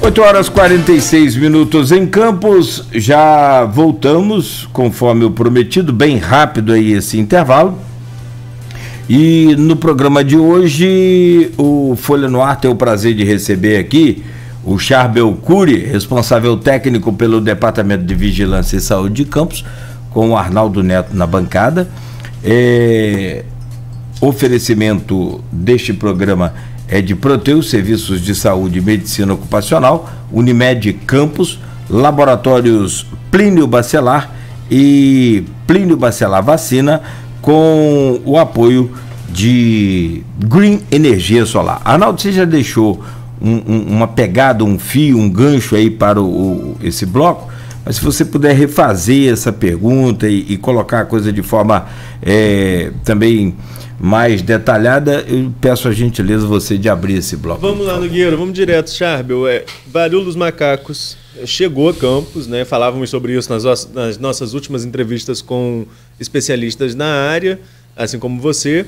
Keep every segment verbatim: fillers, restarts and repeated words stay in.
oito horas e quarenta e seis minutos em Campos, já voltamos, conforme o prometido, bem rápido aí esse intervalo. E no programa de hoje, o Folha no Ar tem o prazer de receber aqui o Charbel Cury, responsável técnico pelo Departamento de Vigilância e Saúde de Campos, com o Arnaldo Neto na bancada. É, oferecimento deste programa é de Proteus, Serviços de Saúde e Medicina Ocupacional, Unimed Campos, Laboratórios Plínio Bacelar e Plínio Bacelar Vacina, com o apoio de Green Energia Solar. Arnaldo, você já deixou um, um, uma pegada, um fio, um gancho aí para o, o, esse bloco, mas se você puder refazer essa pergunta e, e colocar a coisa de forma é, também mais detalhada, eu peço a gentileza você de abrir esse bloco. Vamos lá, Nogueira, vamos direto, Charbel. É, varíola dos macacos chegou a Campos, né? Falávamos sobre isso nas, nas nossas últimas entrevistas com especialistas na área, assim como você,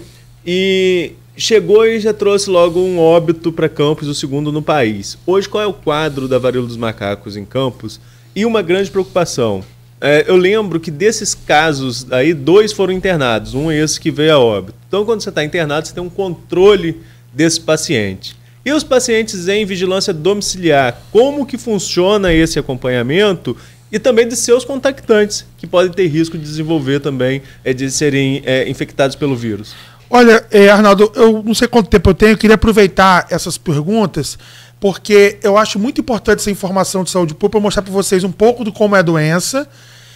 e chegou e já trouxe logo um óbito para Campos, o segundo no país. Hoje, qual é o quadro da varíola dos macacos em Campos? E uma grande preocupação. É, eu lembro que desses casos aí, dois foram internados, um é esse que veio a óbito. Então, quando você está internado, você tem um controle desse paciente. E os pacientes em vigilância domiciliar, como que funciona esse acompanhamento? E também de seus contactantes, que podem ter risco de desenvolver também, é, de serem é, infectados pelo vírus. Olha, é, Arnaldo, eu não sei quanto tempo eu tenho, eu queria aproveitar essas perguntas, porque eu acho muito importante essa informação de saúde pública, para mostrar para vocês um pouco de como é a doença,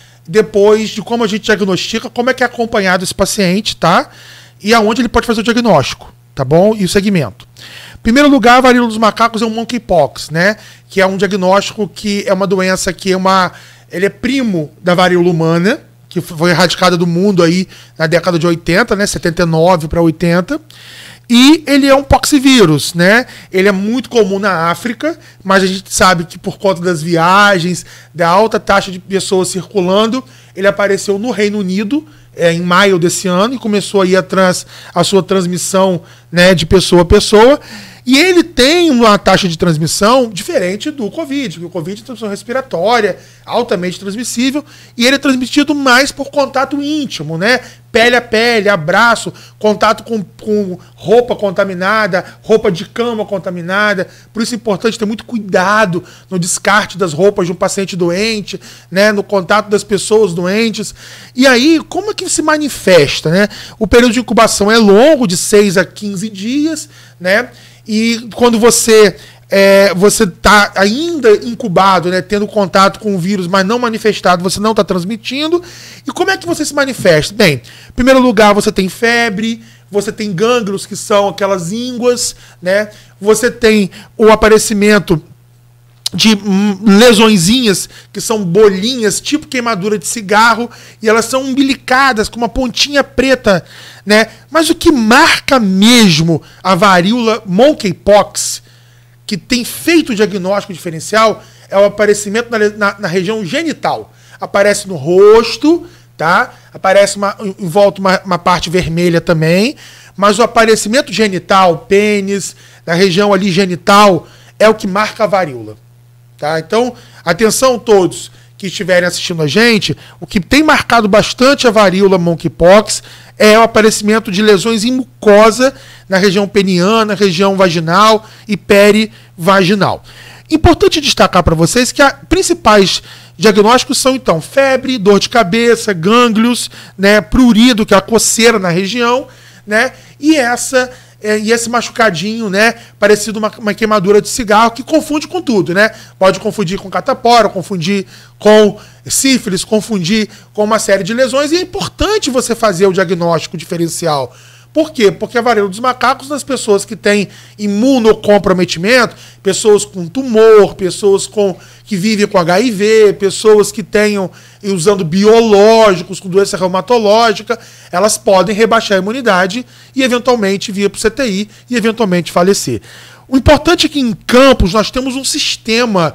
depois de como a gente diagnostica, como é que é acompanhado esse paciente, tá? E aonde ele pode fazer o diagnóstico, tá bom? E o segmento. Em primeiro lugar, a varíola dos macacos é um monkeypox, né? Que é um diagnóstico que é uma doença que é uma... Ele é primo da varíola humana, que foi erradicada do mundo aí na década de oitenta, né? setenta e nove para oitenta. E ele é um poxivírus, né? Ele é muito comum na África, mas a gente sabe que por conta das viagens, da alta taxa de pessoas circulando, ele apareceu no Reino Unido é, em maio desse ano e começou aí a, trans, a sua transmissão, né, de pessoa a pessoa. E ele tem uma taxa de transmissão diferente do Covid, porque o Covid é transmissão respiratória, altamente transmissível, e ele é transmitido mais por contato íntimo, né? Pele a pele, abraço, contato com, com roupa contaminada, roupa de cama contaminada. Por isso é importante ter muito cuidado no descarte das roupas de um paciente doente, né? No contato das pessoas doentes. E aí, como é que se manifesta, né? O período de incubação é longo, de seis a quinze dias, né? E quando você é, você está ainda incubado, né, tendo contato com o vírus, mas não manifestado, você não está transmitindo. E como é que você se manifesta? Bem, em primeiro lugar, você tem febre, você tem gânglios, que são aquelas ínguas, né? Você tem o aparecimento de lesõezinhas, que são bolinhas, tipo queimadura de cigarro, e elas são umbilicadas com uma pontinha preta, né? Mas o que marca mesmo a varíola monkeypox, que tem feito o diagnóstico diferencial, é o aparecimento na, na, na região genital. Aparece no rosto, tá? Aparece uma, em volta uma, uma parte vermelha também, mas o aparecimento genital, pênis, na região ali genital, é o que marca a varíola. Tá? Então, atenção todos que estiverem assistindo a gente, o que tem marcado bastante a varíola monkeypox é o aparecimento de lesões em mucosa na região peniana, região vaginal e perivaginal. Importante destacar para vocês que os principais diagnósticos são, então, febre, dor de cabeça, gânglios, né, prurido, que é a coceira na região, né, e essa... É, e esse machucadinho, né, parecido uma, uma queimadura de cigarro, que confunde com tudo, né? Pode confundir com catapora, confundir com sífilis, confundir com uma série de lesões. E é importante você fazer o diagnóstico diferencial. Por quê? Porque a varíola dos macacos, nas pessoas que têm imunocomprometimento, pessoas com tumor, pessoas com, que vivem com H I V, pessoas que tenham, usando biológicos, com doença reumatológica, elas podem rebaixar a imunidade e eventualmente vir para o C T I e eventualmente falecer. O importante é que em Campos nós temos um sistema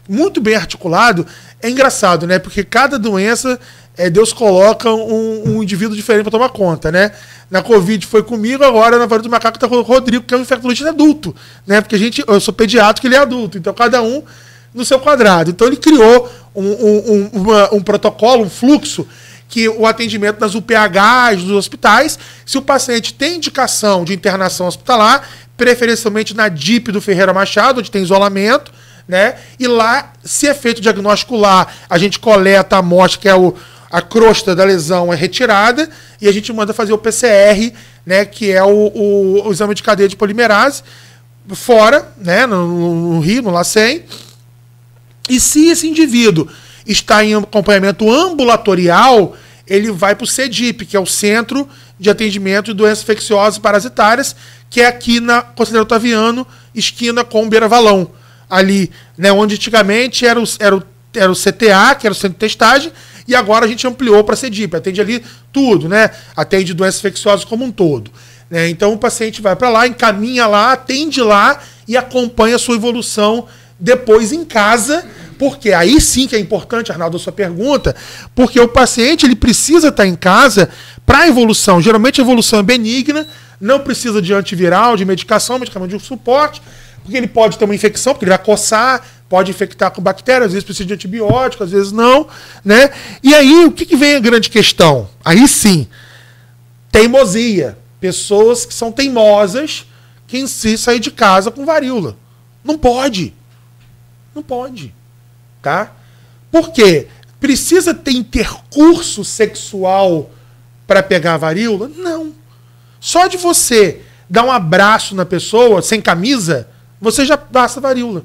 muito bem articulado, é engraçado, né? Porque cada doença, é, Deus coloca um, um indivíduo diferente para tomar conta, né? Na Covid foi comigo, agora na varíola do macaco tá com o Rodrigo, que é um infectologista adulto, né? Porque a gente, eu sou pediátrico, ele é adulto, então cada um no seu quadrado. Então ele criou um, um, um, uma, um protocolo, um fluxo, que o atendimento nas U P Hs dos hospitais, se o paciente tem indicação de internação hospitalar, preferencialmente na D I P do Ferreira Machado, onde tem isolamento, né? E lá, se é feito o diagnóstico lá, a gente coleta a amostra, que é o, a crosta da lesão é retirada, e a gente manda fazer o P C R, né? Que é o, o, o exame de cadeia de polimerase, fora, né? No, no Rio, no LACEN. E se esse indivíduo está em acompanhamento ambulatorial, ele vai para o C D I P, que é o Centro de Atendimento de Doenças Infecciosas e Parasitárias, que é aqui na Conselheiro Otaviano, esquina com Beira Valão. Ali, né, onde antigamente era o, era, o, era o C T A, que era o Centro de Testagem, e agora a gente ampliou para C D I P, atende ali tudo, né? Atende doenças infecciosas como um todo. Né? Então o paciente vai para lá, encaminha lá, atende lá e acompanha a sua evolução depois em casa, porque aí sim que é importante, Arnaldo, a sua pergunta, porque o paciente ele precisa estar em casa para a evolução. Geralmente a evolução é benigna, não precisa de antiviral, de medicação, medicamento de suporte, porque ele pode ter uma infecção, porque ele vai coçar, pode infectar com bactérias, às vezes precisa de antibiótico, às vezes não, né? E aí, o que, que vem a grande questão? Aí sim, teimosia. Pessoas que são teimosas, que em si saem de casa com varíola. Não pode. Não pode. Tá? Por quê? Precisa ter intercurso sexual para pegar a varíola? Não. Só de você dar um abraço na pessoa, sem camisa, você já passa a varíola.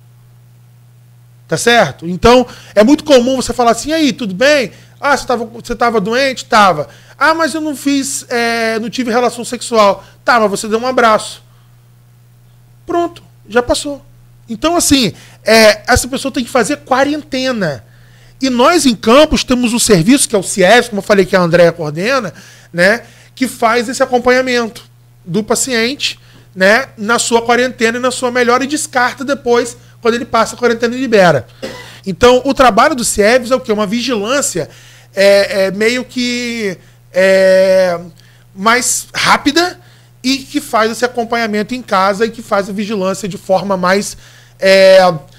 Tá certo? Então, é muito comum você falar assim, aí, tudo bem? Ah, você estava você tava doente? Tava. Ah, mas eu não fiz, é, não tive relação sexual. Tá, mas você deu um abraço. Pronto, já passou. Então, assim, é, essa pessoa tem que fazer quarentena. E nós, em Campos, temos um serviço, que é o CIES, como eu falei que a Andréa coordena, né, que faz esse acompanhamento do paciente, né, na sua quarentena e na sua melhora, e descarta depois, quando ele passa a quarentena e libera. Então, o trabalho do CIEVS é o quê? Uma vigilância é, é, meio que é, mais rápida e que faz esse acompanhamento em casa e que faz a vigilância de forma mais... É,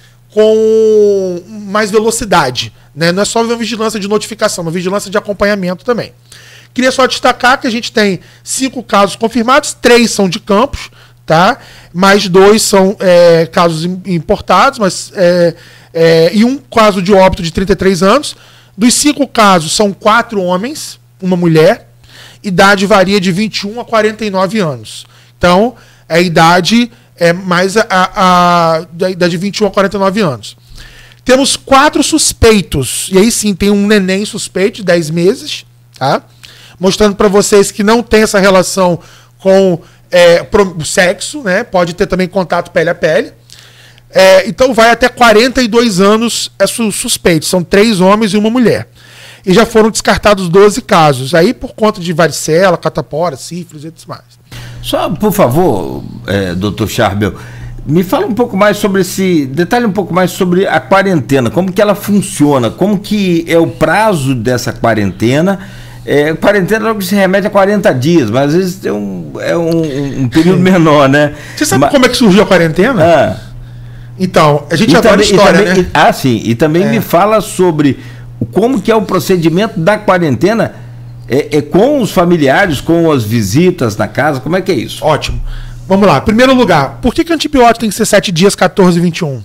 com mais velocidade. Né? Não é só uma vigilância de notificação, uma vigilância de acompanhamento também. Queria só destacar que a gente tem cinco casos confirmados, três são de Campos, tá? Mais dois são é, casos importados, mas, é, é, e um caso de óbito de trinta e três anos. Dos cinco casos, são quatro homens, uma mulher. Idade varia de vinte e um a quarenta e nove anos. Então, a idade é mais a, a, a da idade de vinte e um a quarenta e nove anos. Temos quatro suspeitos. E aí sim, tem um neném suspeito de dez meses, tá? Mostrando para vocês que não tem essa relação com é, o sexo, né? Pode ter também contato pele a pele. É, então vai até quarenta e dois anos é suspeito. São três homens e uma mulher. E já foram descartados doze casos. Aí por conta de varicela, catapora, sífilis e tudo mais. Só, por favor, é, doutor Charbel, me fala um pouco mais sobre esse... Detalhe um pouco mais sobre a quarentena. Como que ela funciona? Como que é o prazo dessa quarentena? É, quarentena logo se remete a quarenta dias, mas às vezes tem um, é um, um período menor, né? Você sabe mas, como é que surgiu a quarentena? Ah, então, a gente já adora história, também, né? E, ah, sim. E também é. me fala sobre como que é o procedimento da quarentena. É, é com os familiares, com as visitas na casa, como é que é isso? Ótimo. Vamos lá. Primeiro lugar, por que, que o antibiótico tem que ser sete dias, quatorze e vinte e um?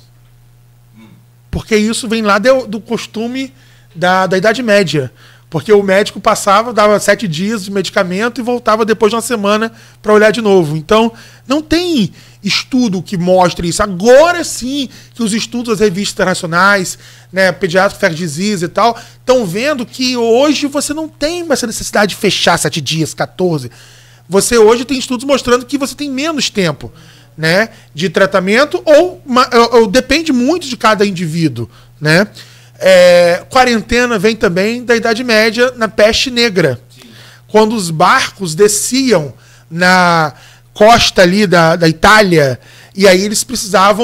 Porque isso vem lá do, do costume da, da Idade Média. Porque o médico passava, dava sete dias de medicamento e voltava depois de uma semana para olhar de novo. Então, não tem estudo que mostre isso. Agora sim que os estudos das revistas internacionais, né, Pediatric Fair Disease e tal, estão vendo que hoje você não tem essa necessidade de fechar sete dias, quatorze. Você hoje tem estudos mostrando que você tem menos tempo, né, de tratamento ou, ou, ou depende muito de cada indivíduo, né? É, quarentena vem também da Idade Média, na peste negra. Sim. Quando os barcos desciam na costa ali da, da Itália, e aí eles precisavam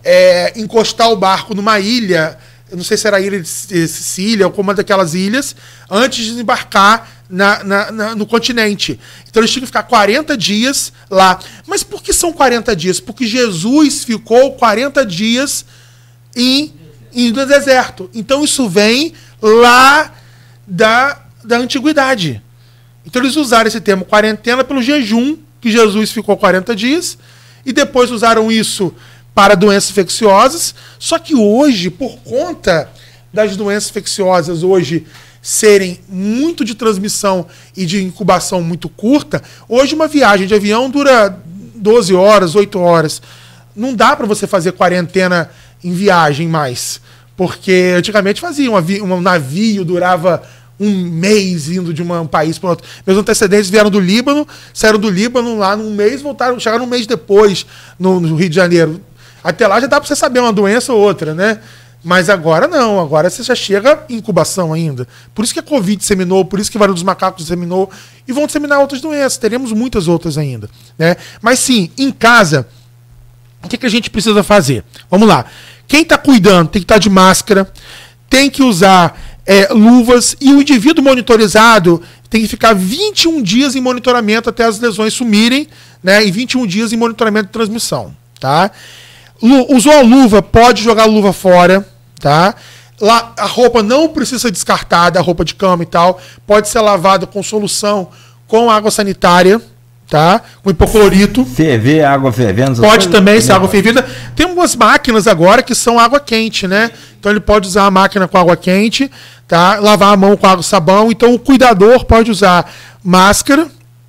é, encostar o barco numa ilha, eu não sei se era a ilha de Sicília ou como uma daquelas ilhas, antes de desembarcar na, na, na, no continente. Então eles tinham que ficar quarenta dias lá. Mas por que são quarenta dias? Porque Jesus ficou quarenta dias em, em, no deserto. Então isso vem lá da, da antiguidade. Então eles usaram esse termo quarentena pelo jejum, que Jesus ficou quarenta dias, e depois usaram isso para doenças infecciosas. Só que hoje, por conta das doenças infecciosas hoje serem muito de transmissão e de incubação muito curta, hoje uma viagem de avião dura doze horas, oito horas. Não dá para você fazer quarentena em viagem mais, porque antigamente fazia um, um navio durava um mês indo de uma, um país para outro. Meus antecedentes vieram do Líbano, saíram do Líbano lá num mês, voltaram, chegaram um mês depois no, no Rio de Janeiro. Até lá já dá para você saber uma doença ou outra, né? Mas agora não, agora você já chega em incubação ainda. Por isso que a Covid disseminou, por isso que a varíola dos macacos disseminou, e vão disseminar outras doenças, teremos muitas outras ainda, né? Mas sim, em casa, o que, que a gente precisa fazer? Vamos lá. Quem está cuidando tem que estar de máscara, tem que usar é, luvas, e o indivíduo monitorizado tem que ficar vinte e um dias em monitoramento até as lesões sumirem, né? E vinte e um dias em monitoramento de transmissão, tá? Usou a luva, pode jogar a luva fora, tá? Lá, a roupa não precisa ser descartada, a roupa de cama e tal, pode ser lavada com solução com água sanitária, tá? Com hipoclorito. Ferver, água fervendo. Pode também ser água fervida. Tem umas máquinas agora que são água quente, né? Então ele pode usar a máquina com água quente, tá? Lavar a mão com água e sabão. Então o cuidador pode usar máscara,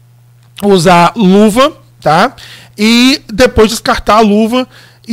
usar luva, tá? E depois descartar a luva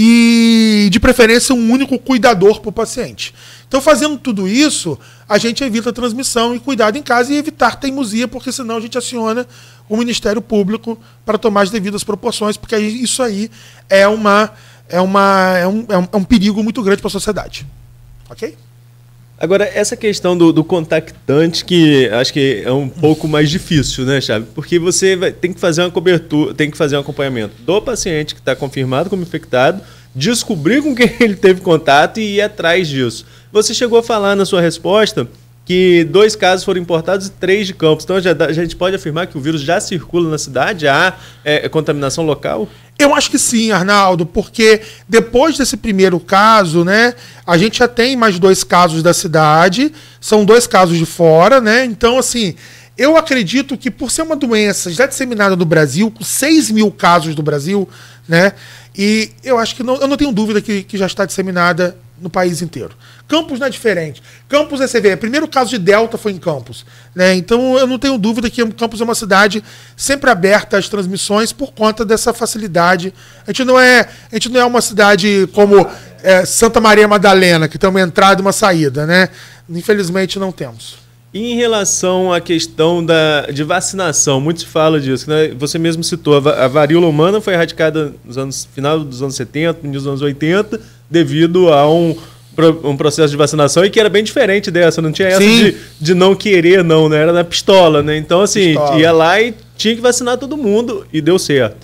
e, de preferência, um único cuidador para o paciente. Então, fazendo tudo isso, a gente evita a transmissão e cuidado em casa e evitar teimosia, porque senão a gente aciona o Ministério Público para tomar as devidas proporções, porque isso aí é, uma, é, uma, é, um, é, um, é um perigo muito grande para a sociedade. Ok? Agora, essa questão do, do contactante, que acho que é um pouco mais difícil, né, Chave? Porque você vai, tem que fazer uma cobertura, tem que fazer um acompanhamento do paciente que está confirmado como infectado, descobrir com quem ele teve contato e ir atrás disso. Você chegou a falar na sua resposta que dois casos foram importados e três de Campos. Então, já, a gente pode afirmar que o vírus já circula na cidade? Há é, contaminação local? Eu acho que sim, Arnaldo, porque depois desse primeiro caso, né, a gente já tem mais dois casos da cidade, são dois casos de fora, né? Então, assim, eu acredito que por ser uma doença já disseminada no Brasil, com seis mil casos do Brasil, né? E eu acho que não, eu não tenho dúvida que, que já está disseminada no país inteiro. Campos não é diferente. Campos, você vê, o primeiro caso de Delta foi em Campos, né? Então eu não tenho dúvida que Campos é uma cidade sempre aberta às transmissões por conta dessa facilidade. A gente não é, a gente não é uma cidade como é, Santa Maria Madalena, que tem uma entrada e uma saída, né? Infelizmente não temos. E em relação à questão da, de vacinação, muito se fala disso, né? Você mesmo citou, a varíola humana foi erradicada no anos, final dos anos setenta, início dos anos oitenta, devido a um, um processo de vacinação, e que era bem diferente dessa, não tinha essa de, de não querer, não, né? Era na pistola, né? Então, assim, pistola. Ia lá e tinha que vacinar todo mundo, e deu certo.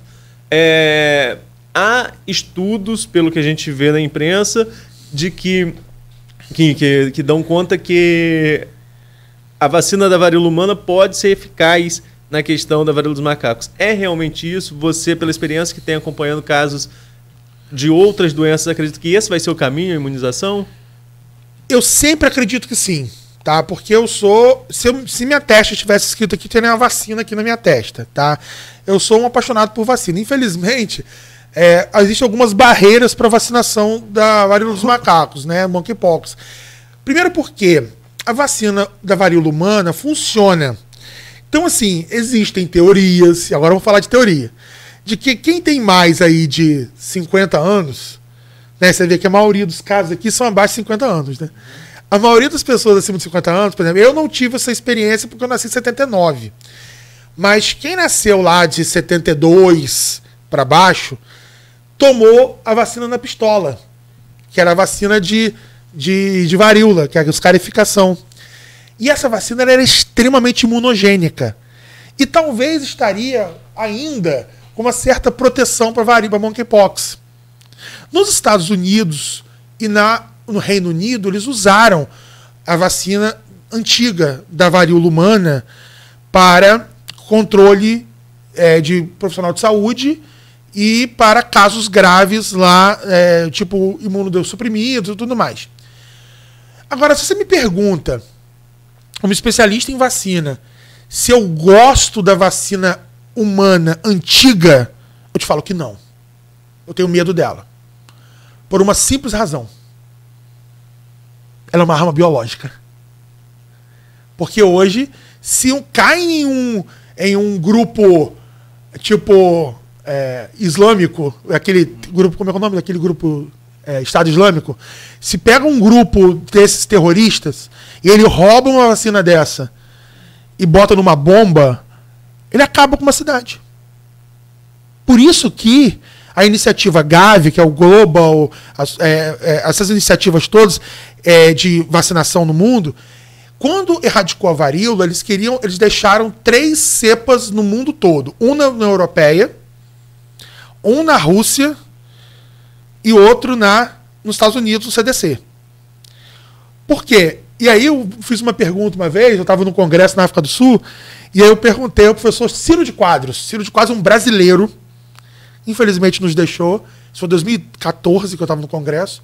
É, há estudos, pelo que a gente vê na imprensa, de que, que, que, que dão conta que a vacina da varíola humana pode ser eficaz na questão da varíola dos macacos. É realmente isso? Você, pela experiência que tem acompanhando casos de outras doenças, acredita que esse vai ser o caminho, a imunização? Eu sempre acredito que sim, tá? Porque eu sou... Se, eu, se minha testa estivesse escrito aqui, teria uma vacina aqui na minha testa, tá? Eu sou um apaixonado por vacina. Infelizmente, é, existem algumas barreiras para vacinação da varíola dos macacos, né? Monkeypox. Primeiro porque a vacina da varíola humana funciona. Então, assim, existem teorias, e agora eu vou falar de teoria, de que quem tem mais aí de cinquenta anos, né, você vê que a maioria dos casos aqui são abaixo de cinquenta anos, né? A maioria das pessoas acima de cinquenta anos, por exemplo, eu não tive essa experiência porque eu nasci em setenta e nove. Mas quem nasceu lá de setenta e dois para baixo, tomou a vacina na pistola, que era a vacina de De, de varíola, que é a escarificação. E essa vacina era extremamente imunogênica. E talvez estaria ainda com uma certa proteção para varíola, para monkeypox. Nos Estados Unidos e na, no Reino Unido, eles usaram a vacina antiga da varíola humana para controle é, de profissional de saúde e para casos graves lá, é, tipo imunossuprimidos e tudo mais. Agora, se você me pergunta, como especialista em vacina, se eu gosto da vacina humana antiga, eu te falo que não. Eu tenho medo dela. Por uma simples razão. Ela é uma arma biológica. Porque hoje, se um, cai em um, em um grupo tipo é, islâmico, aquele grupo, como é, é o nome daquele grupo é, Estado Islâmico, se pega um grupo desses terroristas e ele rouba uma vacina dessa e bota numa bomba, ele acaba com uma cidade. Por isso que a iniciativa Gavi, que é o Global, as, é, é, essas iniciativas todas é, de vacinação no mundo, quando erradicou a varíola, eles queriam, eles deixaram três cepas no mundo todo. Um na União Europeia, um na Rússia e outro na, nos Estados Unidos, no C D C. Por quê? E aí eu fiz uma pergunta uma vez, eu estava no congresso na África do Sul, e aí eu perguntei ao professor Ciro de Quadros. Ciro de Quadros é um brasileiro, infelizmente nos deixou. Isso foi em dois mil e quatorze que eu estava no congresso.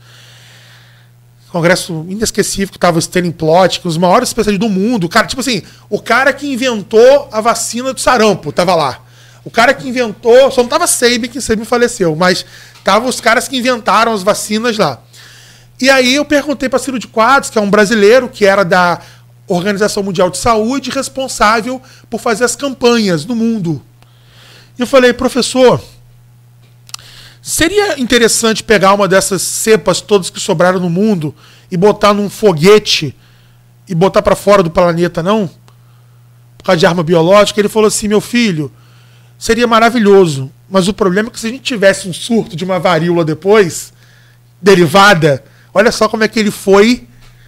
Congresso inesquecível, que estava o Stanley Plott, que os maiores especialistas do mundo. Cara, tipo assim, o cara que inventou a vacina do sarampo estava lá. O cara que inventou, só não estava Sabin, que Sabin faleceu, mas estavam os caras que inventaram as vacinas lá. E aí eu perguntei para Ciro de Quadros, que é um brasileiro, que era da Organização Mundial de Saúde, responsável por fazer as campanhas no mundo. E eu falei, professor, seria interessante pegar uma dessas cepas todas que sobraram no mundo e botar num foguete e botar para fora do planeta, não? Por causa de arma biológica? Ele falou assim, meu filho, seria maravilhoso, mas o problema é que se a gente tivesse um surto de uma varíola depois, derivada, olha só como é que ele foi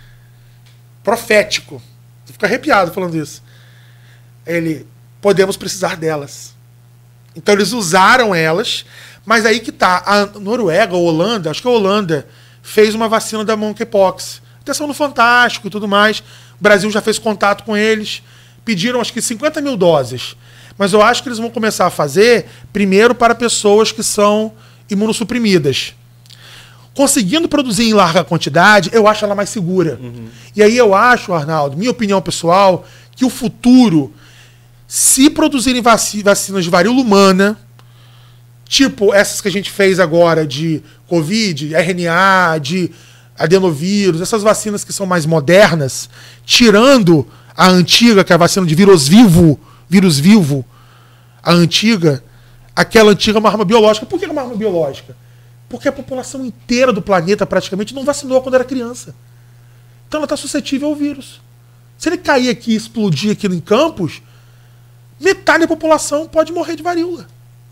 profético. Eu fico arrepiado falando isso. Ele, podemos precisar delas. Então eles usaram elas, mas aí que tá, a Noruega, a Holanda, acho que a Holanda fez uma vacina da monkeypox. Até são no Fantástico e tudo mais. O Brasil já fez contato com eles, pediram acho que cinquenta mil doses. Mas eu acho que eles vão começar a fazer primeiro para pessoas que são imunossuprimidas. Conseguindo produzir em larga quantidade, eu acho ela mais segura. Uhum. E aí eu acho, Arnaldo, minha opinião pessoal, que o futuro, se produzirem vac vacinas de varíola humana, tipo essas que a gente fez agora de Covid, R N A, de adenovírus, essas vacinas que são mais modernas, tirando a antiga, que é a vacina de vírus vivo, vírus vivo, a antiga, aquela antiga é uma arma biológica. Por que é uma arma biológica? Porque a população inteira do planeta praticamente não vacinou quando era criança. Então ela está suscetível ao vírus. Se ele cair aqui e explodir aqui em Campos, metade da população pode morrer de varíola.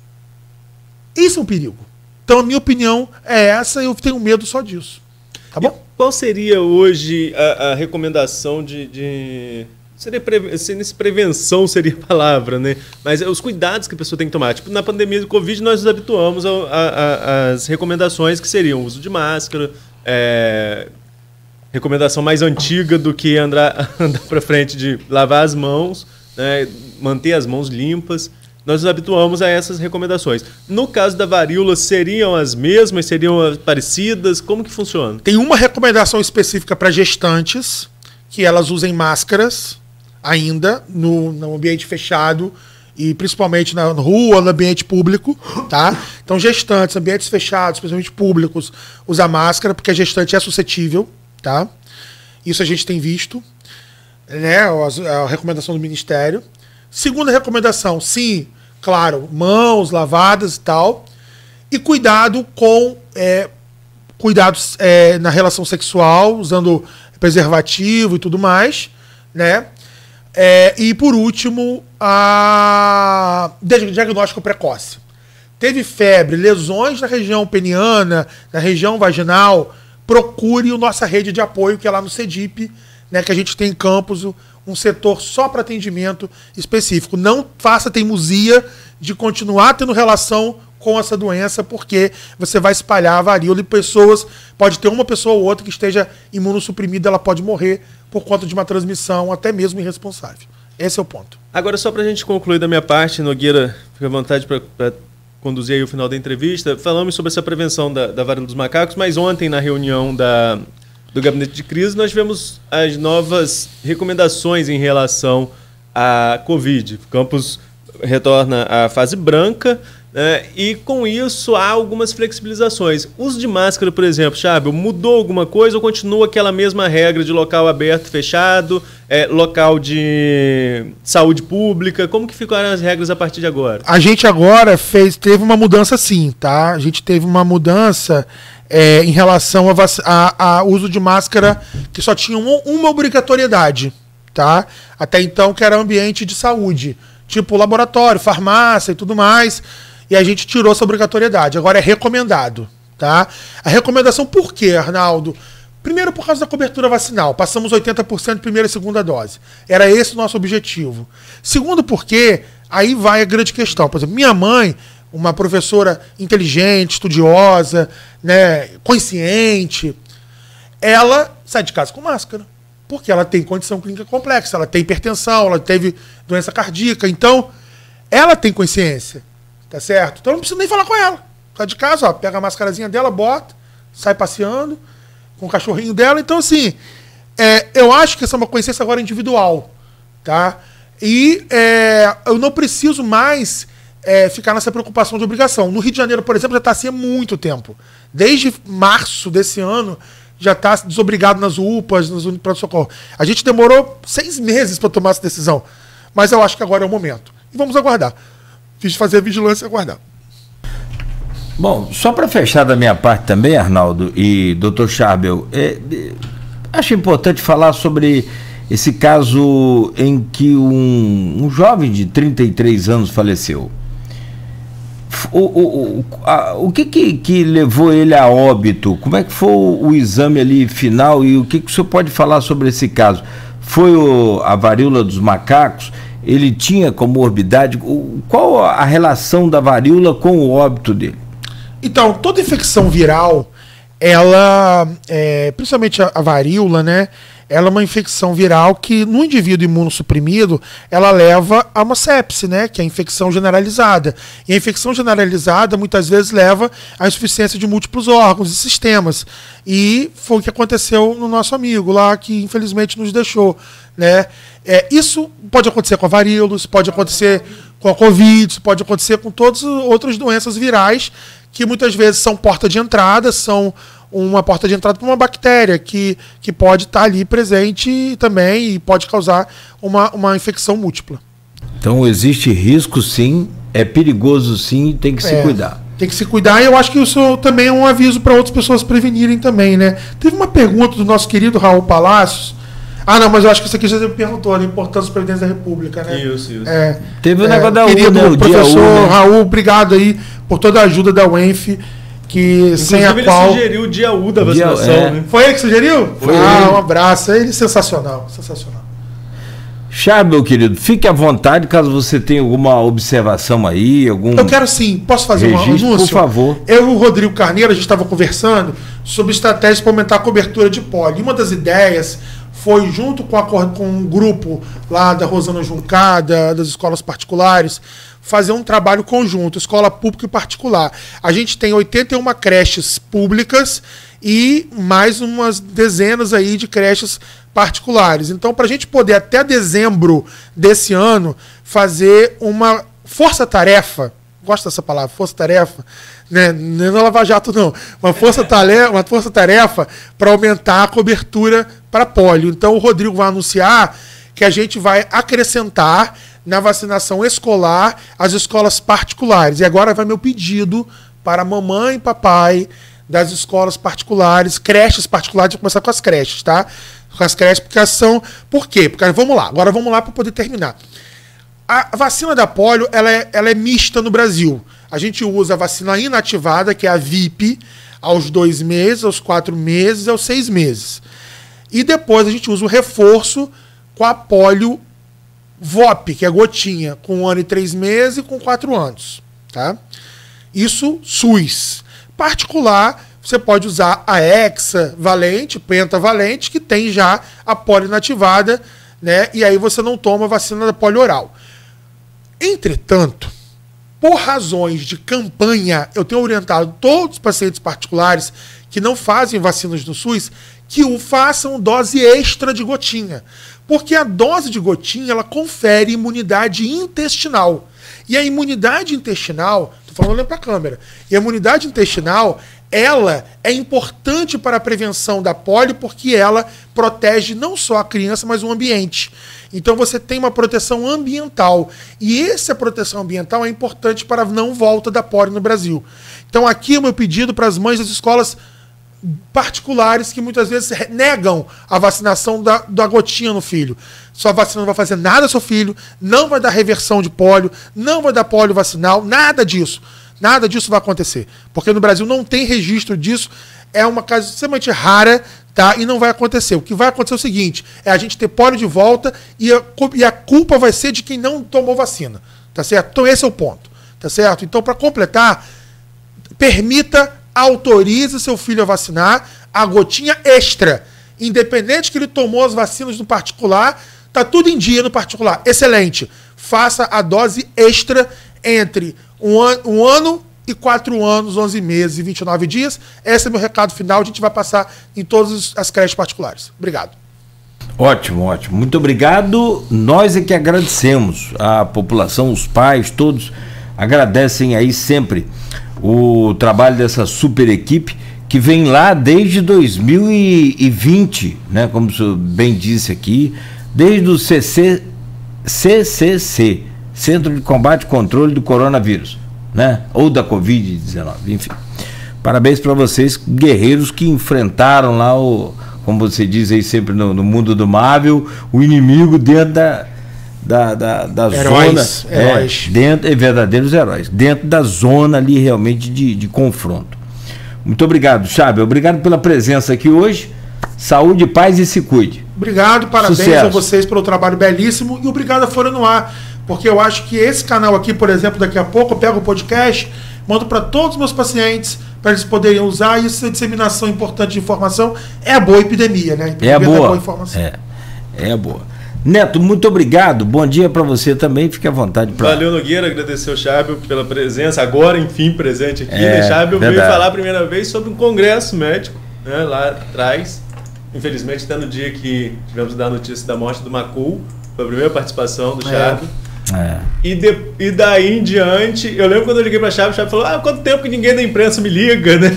Isso é um perigo. Então a minha opinião é essa e eu tenho medo só disso. Tá bom? E qual seria hoje a, a recomendação de... de... Seria pre... se prevenção seria a palavra, né? Mas os cuidados que a pessoa tem que tomar. Tipo, na pandemia do Covid, nós nos habituamos às recomendações que seriam o uso de máscara, é... recomendação mais antiga do que andar, andar para frente de lavar as mãos, né? Manter as mãos limpas. Nós nos habituamos a essas recomendações. No caso da varíola, seriam as mesmas? Seriam parecidas? Como que funciona? Tem uma recomendação específica para gestantes, que elas usem máscaras ainda no, no ambiente fechado e principalmente na rua, no ambiente público, tá? Então gestantes, ambientes fechados, principalmente públicos, usar máscara, porque a gestante é suscetível, tá? Isso a gente tem visto, né? A, a recomendação do Ministério. Segunda recomendação, sim, claro, mãos lavadas e tal, e cuidado com é, cuidados é, na relação sexual, usando preservativo e tudo mais, né? É, e por último, a diagnóstico precoce. Teve febre, lesões na região peniana, na região vaginal, procure a nossa rede de apoio, que é lá no CEDIP, né, que a gente tem em Campos, um setor só para atendimento específico. Não faça teimosia de continuar tendo relação com essa doença, porque você vai espalhar a varíola e pessoas, pode ter uma pessoa ou outra que esteja imunossuprimida, ela pode morrer por conta de uma transmissão até mesmo irresponsável. Esse é o ponto. Agora, só para a gente concluir da minha parte, Nogueira, fica à vontade para conduzir aí o final da entrevista, falamos sobre essa prevenção da, da varíola dos macacos, mas ontem, na reunião da, do Gabinete de Crise, nós tivemos as novas recomendações em relação à Covid. Campos retorna à fase branca, né, e com isso há algumas flexibilizações. Uso de máscara, por exemplo, Charbel, mudou alguma coisa ou continua aquela mesma regra de local aberto e fechado, é, local de saúde pública? Como que ficaram as regras a partir de agora? A gente agora fez, teve uma mudança sim, tá? A gente teve uma mudança é, em relação ao a, a uso de máscara que só tinha um, uma obrigatoriedade, tá? Até então que era ambiente de saúde, tipo laboratório, farmácia e tudo mais. E a gente tirou essa obrigatoriedade. Agora é recomendado, tá? A recomendação por quê, Arnaldo? Primeiro, por causa da cobertura vacinal. Passamos oitenta por cento de primeira e segunda dose. Era esse o nosso objetivo. Segundo, porque aí vai a grande questão. Por exemplo, minha mãe, uma professora inteligente, estudiosa, né, consciente, ela sai de casa com máscara. Porque ela tem condição clínica complexa, ela tem hipertensão, ela teve doença cardíaca. Então, ela tem consciência. Tá certo? Então não precisa nem falar com ela. Tá de casa, ó, pega a mascarazinha dela, bota, sai passeando com o cachorrinho dela. Então, assim, é, eu acho que essa é uma consciência agora individual, tá? E é, eu não preciso mais é, ficar nessa preocupação de obrigação. No Rio de Janeiro, por exemplo, já está assim há muito tempo. Desde março desse ano, já está desobrigado nas U P As, nos pronto-socorro. A gente demorou seis meses para tomar essa decisão. Mas eu acho que agora é o momento. E vamos aguardar. Fiz fazer a vigilância e aguardar. Bom, só para fechar da minha parte também, Arnaldo e doutor Charbel, é, é, acho importante falar sobre esse caso em que um, um jovem de trinta e três anos faleceu. O, o, o, a, o que, que que levou ele a óbito? Como é que foi o, o exame ali final e o que, que o senhor pode falar sobre esse caso? Foi o, a varíola dos macacos? Ele tinha comorbidade? Qual a relação da varíola com o óbito dele? Então, toda infecção viral, ela, é, principalmente a, a varíola, né? Ela é uma infecção viral que, no indivíduo imunossuprimido, ela leva a uma sepse, né? Que é a infecção generalizada. E a infecção generalizada, muitas vezes, leva à insuficiência de múltiplos órgãos e sistemas. E foi o que aconteceu no nosso amigo lá, que infelizmente nos deixou, né? É, isso pode acontecer com a varíola, isso pode acontecer com a Covid, isso pode acontecer com todas as outras doenças virais que muitas vezes são porta de entrada, são uma porta de entrada para uma bactéria que, que pode estar ali presente também e pode causar uma, uma infecção múltipla. Então existe risco sim, é perigoso sim, tem que se é, cuidar. Tem que se cuidar e eu acho que isso também é um aviso para outras pessoas prevenirem também, né? Teve uma pergunta do nosso querido Raul Palácios. Ah, não, mas eu acho que isso aqui já me perguntou, a importância dos presidentes da República, né? Isso, isso. É, Teve o é, negócio da U, querido né? O professor dia U, né? Raul, obrigado aí por toda a ajuda da U E N F, que Inclusive, sem a ele qual... sugeriu o dia U da Dia- vacinação, é. né? Foi ele que sugeriu? Foi ah, ele. um abraço. Ele é sensacional, sensacional. Charbel, querido, fique à vontade caso você tenha alguma observação aí, algum Eu quero sim, posso fazer um registro, anúncio? por favor. Eu e o Rodrigo Carneiro, a gente estava conversando sobre estratégias para aumentar a cobertura de poli. Uma das ideias foi, junto com, a, com um grupo lá da Rosana Juncada, das escolas particulares, fazer um trabalho conjunto, escola pública e particular. A gente tem oitenta e uma creches públicas e mais umas dezenas aí de creches particulares. Então, para a gente poder, até dezembro desse ano, fazer uma força-tarefa, gosto dessa palavra, força-tarefa, né? Não é Lava Jato, não. Uma força-tarefa uma força-tarefa para aumentar a cobertura para pólio. Então, o Rodrigo vai anunciar que a gente vai acrescentar na vacinação escolar as escolas particulares. E agora vai meu pedido para mamãe e papai das escolas particulares, creches particulares, vou começar com as creches, tá? Com as creches, porque são... Por quê? Porque, vamos lá, agora vamos lá para poder terminar. A vacina da polio, ela é, ela é mista no Brasil. A gente usa a vacina inativada, que é a V I P, aos dois meses, aos quatro meses, aos seis meses. E depois a gente usa o reforço com a polio V O P, que é gotinha, com um ano e três meses e com quatro anos. Tá? Isso SUS. Particular, você pode usar a hexavalente, pentavalente, que tem já a polio inativada, né? E aí você não toma a vacina da polio oral. Entretanto, por razões de campanha, eu tenho orientado todos os pacientes particulares que não fazem vacinas no SUS que o façam dose extra de gotinha. Porque a dose de gotinha, ela confere imunidade intestinal. E a imunidade intestinal, estou falando olhando para a câmera, e a imunidade intestinal, ela é importante para a prevenção da polio porque ela protege não só a criança, mas o ambiente. Então você tem uma proteção ambiental. E essa proteção ambiental é importante para a não volta da polio no Brasil. Então aqui é o meu pedido para as mães das escolas particulares que muitas vezes negam a vacinação da, da gotinha no filho. Sua vacina não vai fazer nada ao seu filho, não vai dar reversão de polio, não vai dar polio vacinal, nada disso. Nada disso vai acontecer. Porque no Brasil não tem registro disso, é uma coisa extremamente rara, tá? E não vai acontecer. O que vai acontecer é o seguinte, é a gente ter polio de volta e a, e a culpa vai ser de quem não tomou vacina, tá certo? Então esse é o ponto, tá certo? Então, para completar, permita, autorize seu filho a vacinar a gotinha extra. Independente que ele tomou as vacinas no particular, tá tudo em dia no particular. Excelente. Faça a dose extra entre um, an um ano e quatro anos, onze meses e vinte e nove dias. Esse é meu recado final. A gente vai passar em todas as creches particulares. Obrigado. Ótimo, ótimo. Muito obrigado. Nós é que agradecemos. A população, os pais, todos agradecem aí sempre o trabalho dessa super equipe que vem lá desde dois mil e vinte, né? Como o senhor bem disse aqui, desde o C C C, Centro de Combate e Controle do Coronavírus, né? Ou da Covid dezenove, enfim. Parabéns para vocês, guerreiros que enfrentaram lá o, como você diz aí sempre no, no mundo do Marvel, o inimigo dentro da da, da, da heróis, zona, heróis. É, dentro, é verdadeiros heróis, dentro da zona ali realmente de, de confronto. Muito obrigado, Chábel, obrigado pela presença aqui hoje, saúde, paz e se cuide. Obrigado, parabéns Sucesso. a vocês pelo trabalho belíssimo e obrigado a Fora no Ar, porque eu acho que esse canal aqui, por exemplo, daqui a pouco eu pego o podcast, mando para todos os meus pacientes, para eles poderem usar, e essa disseminação importante de informação é a boa epidemia, né? É a boa, boa informação. É, é a boa. Neto, muito obrigado. Bom dia para você também. Fique à vontade. Pra... Valeu, Nogueira. Agradecer ao Chábel pela presença. Agora, enfim, presente aqui. É, né? Chábel verdade. veio falar a primeira vez sobre um congresso médico, né, lá atrás. Infelizmente, está no dia que tivemos que dar a notícia da morte do Macul. Foi a primeira participação do Chábel. É. E, de, e daí em diante, eu lembro quando eu liguei para a Chábel, o Chábel falou: ah, quanto tempo que ninguém da imprensa me liga, né?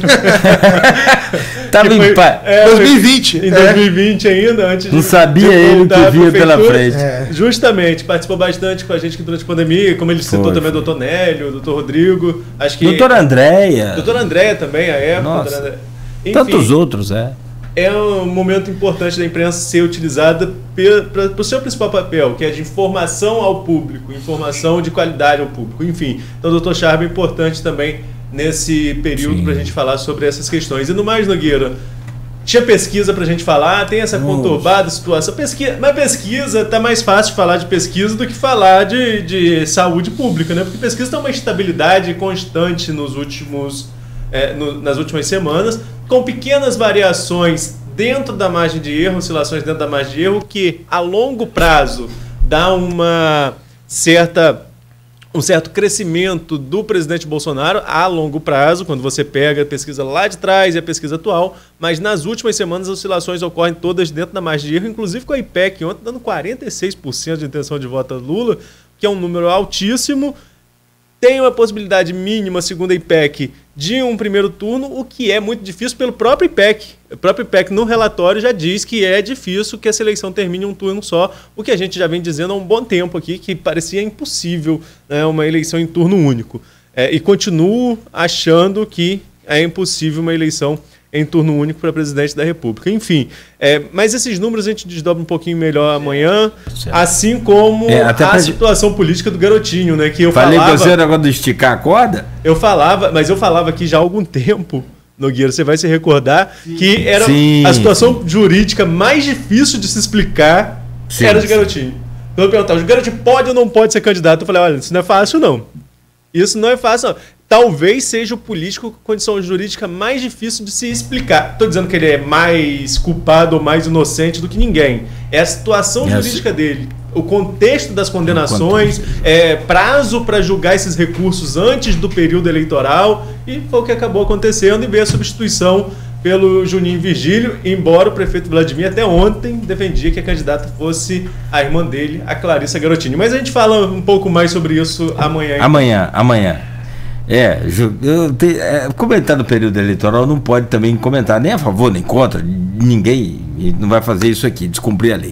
Tava em paz. É, dois mil e vinte. Em É. dois mil e vinte ainda, antes Não de, sabia de ele o que voltar à via pela prefeitura. frente. É. Justamente, participou bastante com a gente aqui durante a pandemia, como ele citou Foi, também foi. o doutor Nélio, o doutor Rodrigo, acho que... Doutora Andréia. Doutora Andréia também, a época. Nossa. doutora Andréia. Enfim, Tantos outros, é. é um momento importante da imprensa ser utilizada para o seu principal papel, que é de informação ao público, informação de qualidade ao público, enfim. Então, doutor Chábel é importante também nesse período para a gente falar sobre essas questões. E no mais, Nogueira, tinha pesquisa para a gente falar, tem essa Nossa. conturbada situação. Pesquisa, mas pesquisa, tá mais fácil falar de pesquisa do que falar de, de saúde pública, né? Porque pesquisa tem uma estabilidade constante nos últimos, é, no, nas últimas semanas, com pequenas variações dentro da margem de erro, oscilações dentro da margem de erro, que a longo prazo dá uma certa... um certo crescimento do presidente Bolsonaro a longo prazo, quando você pega a pesquisa lá de trás e a pesquisa atual, mas nas últimas semanas as oscilações ocorrem todas dentro da margem de erro, inclusive com a I P E C ontem dando quarenta e seis por cento de intenção de voto a Lula, que é um número altíssimo. Tem uma possibilidade mínima, segundo a I P E C, de um primeiro turno, o que é muito difícil pelo próprio I P E C. O próprio I P E C no relatório já diz que é difícil que essa eleição termine em um turno só, o que a gente já vem dizendo há um bom tempo aqui, que parecia impossível, né, uma eleição em turno único. É, e continuo achando que é impossível uma eleição em turno único para presidente da República. Enfim, é, mas esses números a gente desdobra um pouquinho melhor amanhã, Certo. assim como É, até a pra- situação política do garotinho, né? Que eu Falei falava, com você agora de esticar a corda? eu falava, mas eu falava aqui já há algum tempo, Nogueira, você vai se recordar, que era Sim, a situação jurídica mais difícil de se explicar, Sim, era de sim. garotinho. Então eu perguntava, o garotinho pode ou não pode ser candidato? Eu falei, olha, isso não é fácil não. Isso não é fácil, não. talvez seja o político com condição jurídica mais difícil de se explicar. Estou dizendo que ele é mais culpado ou mais inocente do que ninguém. É a situação Essa... jurídica dele, o contexto das condenações, é, prazo para julgar esses recursos antes do período eleitoral, e foi o que acabou acontecendo, e veio a substituição pelo Juninho Virgílio, embora o prefeito Vladimir até ontem defendia que a candidata fosse a irmã dele, a Clarissa Garotinho. Mas a gente fala um pouco mais sobre isso amanhã. Amanhã, amanhã. É, eu te, é, comentar no período eleitoral não pode também comentar nem a favor nem contra, ninguém não vai fazer isso aqui, descumprir a lei.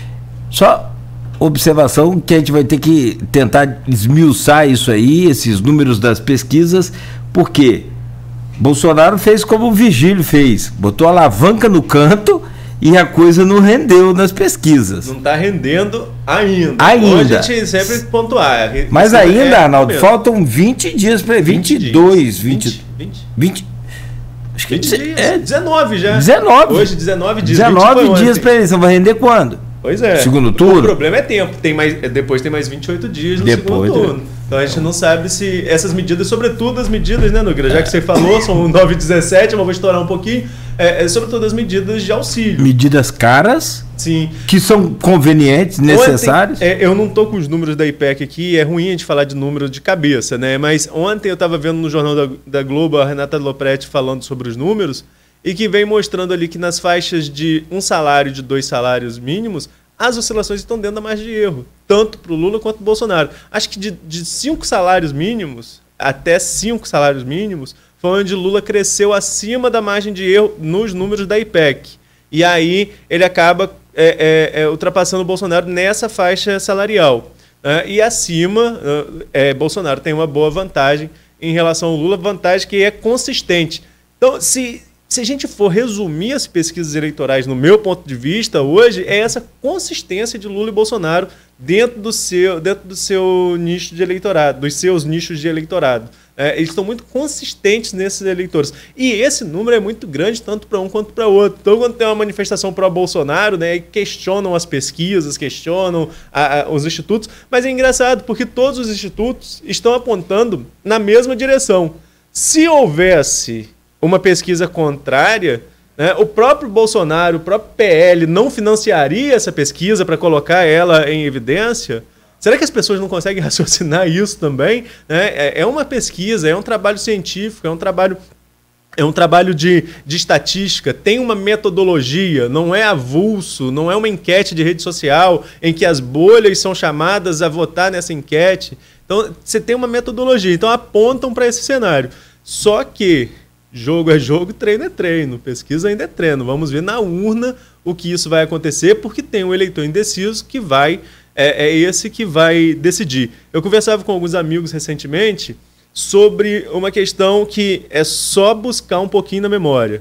Só observação que a gente vai ter que tentar esmiuçar isso aí, esses números das pesquisas, porque Bolsonaro fez como o Virgílio fez, botou a alavanca no canto e a coisa não rendeu nas pesquisas. Não está rendendo ainda. Ainda. A gente sempre pontuar. Mas Isso ainda, é Arnaldo, mesmo. faltam vinte dias para vinte e dois, vinte, vinte, vinte, acho que vinte dias. é dezenove já. dezenove. Hoje, dezenove dias. dezenove dias para eleição. Vai render quando? Pois é. Segundo turno? O problema é tempo. Tem mais, depois tem mais vinte e oito dias no Depois, segundo turno. é. Então a gente não sabe se essas medidas, sobretudo as medidas, né, Nogueira? Já que você falou, são nove e dezessete, eu vou estourar um pouquinho. É, é, sobretudo as medidas de auxílio. Medidas caras, Sim. que são convenientes, necessárias. Ontem, é, eu não estou com os números da I P E C aqui, é ruim a gente falar de números de cabeça, né? Mas ontem eu estava vendo no Jornal da, da Globo a Renata Lopretti falando sobre os números e que vem mostrando ali que nas faixas de um salário, de dois salários mínimos, as oscilações estão dentro da margem de erro, tanto para o Lula quanto para o Bolsonaro. Acho que de, de cinco salários mínimos, até cinco salários mínimos, foi onde Lula cresceu acima da margem de erro nos números da I P E C. E aí ele acaba é, é, é, ultrapassando o Bolsonaro nessa faixa salarial. Né? E acima, é, Bolsonaro tem uma boa vantagem em relação ao Lula, vantagem que é consistente. Então, se... Se a gente for resumir as pesquisas eleitorais, no meu ponto de vista, hoje, é essa consistência de Lula e Bolsonaro dentro do seu, dentro do seu nicho de eleitorado, dos seus nichos de eleitorado. É, eles estão muito consistentes nesses eleitores. E esse número é muito grande, tanto para um quanto para outro. Então, quando tem uma manifestação pró-Bolsonaro, né, questionam as pesquisas, questionam a, a, os institutos, mas é engraçado, porque todos os institutos estão apontando na mesma direção. Se houvesse uma pesquisa contrária, né, o próprio Bolsonaro, o próprio P L não financiaria essa pesquisa para colocar ela em evidência? Será que as pessoas não conseguem raciocinar isso também? Né? É uma pesquisa, é um trabalho científico, é um trabalho, é um trabalho de, de estatística, tem uma metodologia, não é avulso, não é uma enquete de rede social em que as bolhas são chamadas a votar nessa enquete. Então, você tem uma metodologia, então apontam para esse cenário. Só que jogo é jogo, treino é treino, pesquisa ainda é treino. Vamos ver na urna o que isso vai acontecer, porque tem um eleitor indeciso que vai, é, é esse que vai decidir. Eu conversava com alguns amigos recentemente sobre uma questão que é só buscar um pouquinho na memória.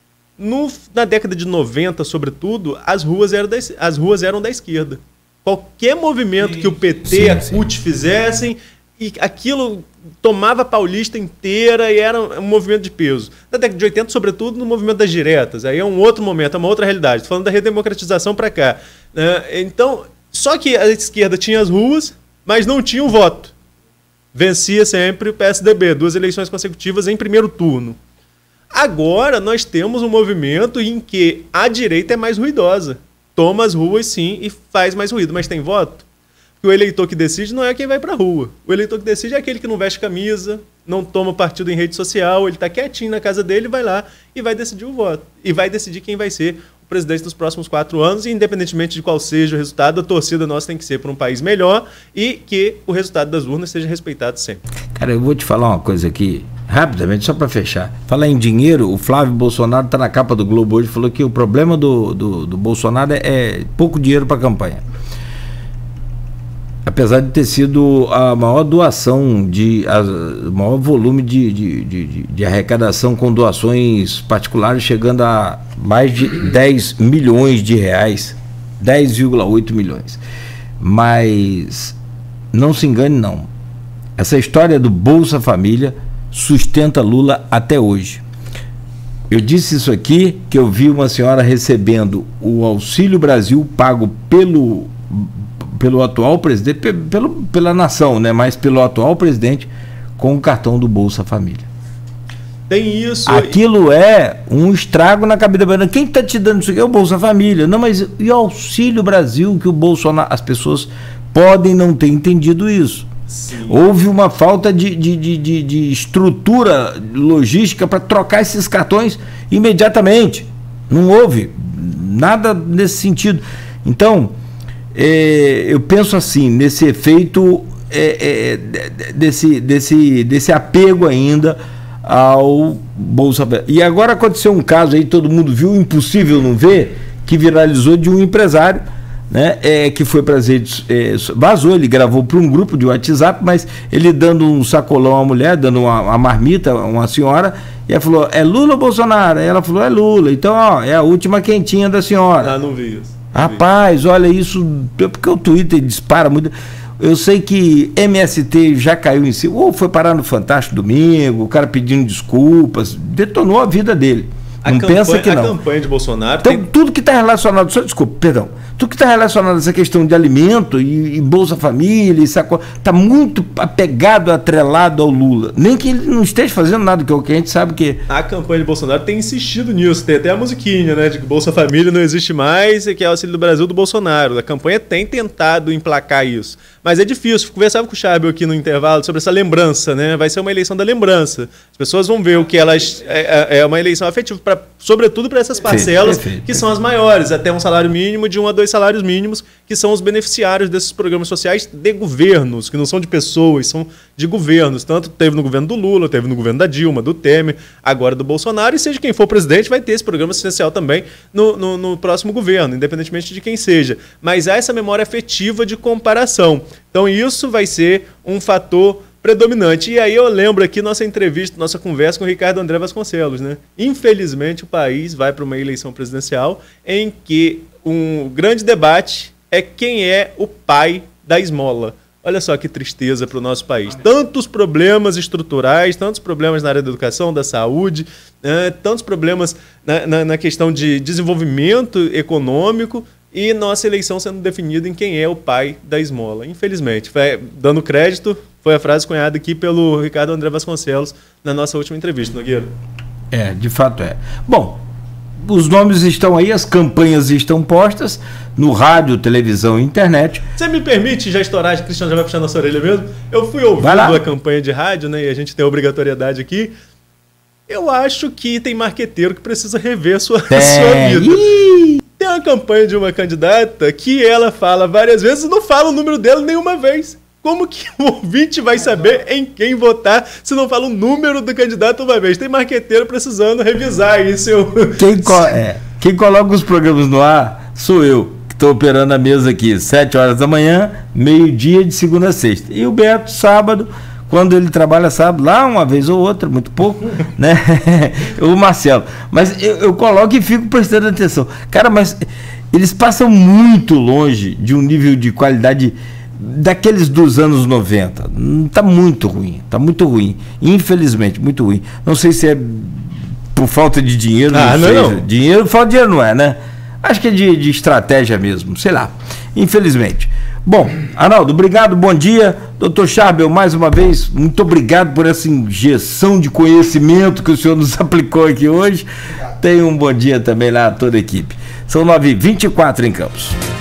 No, na década de noventa, sobretudo, as ruas eram da, as ruas eram da esquerda. Qualquer movimento sim, que o P T, sim, a C U T fizessem, e aquilo tomava a Paulista inteira e era um movimento de peso. Na década de oitenta, sobretudo, no movimento das diretas. Aí é um outro momento, é uma outra realidade. Estou falando da redemocratização para cá. Então, só que a esquerda tinha as ruas, mas não tinha o voto. Vencia sempre o P S D B, duas eleições consecutivas em primeiro turno. Agora nós temos um movimento em que a direita é mais ruidosa. Toma as ruas, sim, e faz mais ruído, mas tem voto? O eleitor que decide não é quem vai para a rua. O eleitor que decide é aquele que não veste camisa, não toma partido em rede social, ele está quietinho na casa dele, vai lá e vai decidir o voto. E vai decidir quem vai ser o presidente dos próximos quatro anos, e independentemente de qual seja o resultado, a torcida nossa tem que ser para um país melhor e que o resultado das urnas seja respeitado sempre. Cara, eu vou te falar uma coisa aqui, rapidamente, só para fechar. Falar em dinheiro, o Flávio Bolsonaro está na capa do Globo hoje, falou que o problema do, do, do Bolsonaro é, é pouco dinheiro para a campanha. Apesar de ter sido a maior doação, de, a, o maior volume de, de, de, de arrecadação com doações particulares, chegando a mais de dez milhões de reais, dez vírgula oito milhões. Mas não se engane não, essa história do Bolsa Família sustenta Lula até hoje. Eu disse isso aqui, que eu vi uma senhora recebendo o Auxílio Brasil pago pelo... pelo atual presidente, pelo, pela nação, né, mas pelo atual presidente, com o cartão do Bolsa Família. Tem isso. Aquilo é um estrago na cabeça da... Quem está te dando isso aqui é o Bolsa Família. Não, mas e o Auxílio Brasil que o Bolsonaro... As pessoas podem não ter entendido isso. Sim. Houve uma falta de, de, de, de, de estrutura logística para trocar esses cartões imediatamente. Não houve nada nesse sentido. Então, é, eu penso assim, nesse efeito, é, é, desse, desse, desse apego ainda ao Bolsa Família. E agora aconteceu um caso aí, todo mundo viu, impossível não ver, que viralizou, de um empresário, né, é, que foi para as redes, é, vazou, ele gravou para um grupo de WhatsApp, mas ele dando um sacolão à mulher, dando uma, uma marmita a uma senhora, e ela falou, é Lula ou Bolsonaro? Aí ela falou, é Lula. Então, ó, é a última quentinha da senhora. Ah, não vi isso. Não Rapaz, vi. Olha isso, porque o Twitter dispara muito. Eu sei que M S T já caiu em si, ou foi parar no Fantástico Domingo, o cara pedindo desculpas, detonou a vida dele. A não campanha, pensa que não. A campanha de Bolsonaro... Então, tem... tudo que está relacionado... Só, desculpa, perdão. Tudo que está relacionado a essa questão de alimento e, e Bolsa Família, está muito apegado, atrelado ao Lula. Nem que ele não esteja fazendo nada, que é o que a gente sabe que... A campanha de Bolsonaro tem insistido nisso. Tem até a musiquinha, né? De que Bolsa Família não existe mais e que é o Auxílio do Brasil do Bolsonaro. A campanha tem tentado emplacar isso. Mas é difícil. Conversava com o Charbel aqui no intervalo sobre essa lembrança, né? Vai ser uma eleição da lembrança. As pessoas vão ver o que elas... É, é uma eleição afetiva, pra, sobretudo para essas parcelas, perfeito, perfeito, que são as maiores, até um salário mínimo, de um a dois salários mínimos, que são os beneficiários desses programas sociais de governos, que não são de pessoas, são de governos. Tanto teve no governo do Lula, teve no governo da Dilma, do Temer, agora do Bolsonaro, e seja quem for presidente, vai ter esse programa assistencial também no, no, no próximo governo, independentemente de quem seja. Mas há essa memória afetiva de comparação. Então isso vai ser um fator predominante. E aí eu lembro aqui nossa entrevista, nossa conversa com o Ricardo André Vasconcelos, né? Infelizmente o país vai para uma eleição presidencial em que um grande debate é quem é o pai da esmola. Olha só que tristeza para o nosso país. Tantos problemas estruturais, tantos problemas na área da educação, da saúde, né? Tantos problemas na, na, na questão de desenvolvimento econômico, e nossa eleição sendo definida em quem é o pai da esmola. Infelizmente, foi, dando crédito, foi a frase cunhada aqui pelo Ricardo André Vasconcelos na nossa última entrevista, Nogueira. É, de fato é. Bom, os nomes estão aí, as campanhas estão postas no rádio, televisão e internet. Você me permite já estourar, o Cristiano já vai puxar nossa orelha mesmo? Eu fui ouvindo a campanha de rádio, né, e a gente tem a obrigatoriedade aqui. Eu acho que tem marqueteiro que precisa rever a sua, é. a sua vida. Ih. Tem uma campanha de uma candidata que ela fala várias vezes e não fala o número dela nenhuma vez. Como que o ouvinte vai saber em quem votar se não fala o número do candidato uma vez? Tem marqueteiro precisando revisar isso. Eu... Quem, co é, quem coloca os programas no ar sou eu, que estou operando a mesa aqui, sete horas da manhã, meio-dia de segunda a sexta. E o Beto, sábado, quando ele trabalha sábado, lá uma vez ou outra, muito pouco, né? O Marcelo. Mas eu, eu coloco e fico prestando atenção. Cara, mas eles passam muito longe de um nível de qualidade daqueles dos anos noventa. Tá muito ruim, tá muito ruim. Infelizmente, muito ruim. Não sei se é por falta de dinheiro. Ah, não, não, não. Dinheiro, falta de dinheiro não é, né? Acho que é de, de estratégia mesmo, sei lá. Infelizmente. Bom, Arnaldo, obrigado, bom dia. doutor Charbel, mais uma vez, muito obrigado por essa injeção de conhecimento que o senhor nos aplicou aqui hoje. Tenha um bom dia também lá a toda a equipe. São nove e vinte e quatro em Campos.